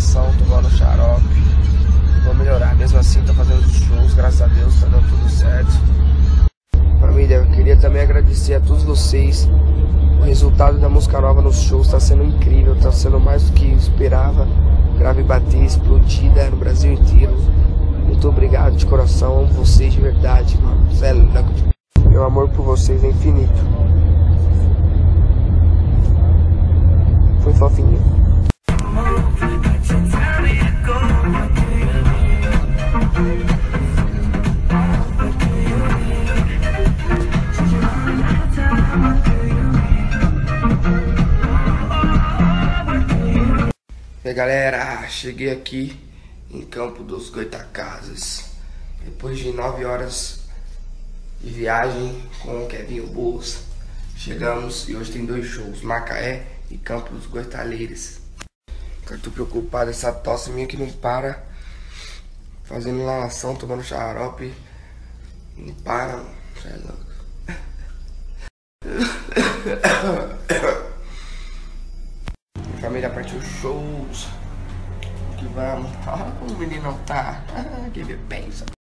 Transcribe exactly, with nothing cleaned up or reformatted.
inalação, tomando xarope. Vou melhorar, mesmo assim tô fazendo shows, graças a Deus tá dando tudo certo. Família, eu queria também agradecer a todos vocês. O resultado da música nova nos shows tá sendo incrível, tá sendo mais do que eu esperava. Grave bater, explodida no Brasil inteiro. Muito obrigado de coração, amo vocês de verdade, mano. Cê é louco. Meu amor por vocês é infinito. Foi fofinho. E aí, galera, cheguei aqui em Campo dos Goitacazes depois de nove horas de viagem com o Kevinho Bolsa. Chegamos e hoje tem dois shows, Macaé e Campo dos Goitaleiros. Eu tô preocupado, essa tosse minha que não para, fazendo inalação, tomando xarope, não para, mano. Você é louco. Minha família partiu shows. Que vamos. Olha como o menino tá. Que ele pensa.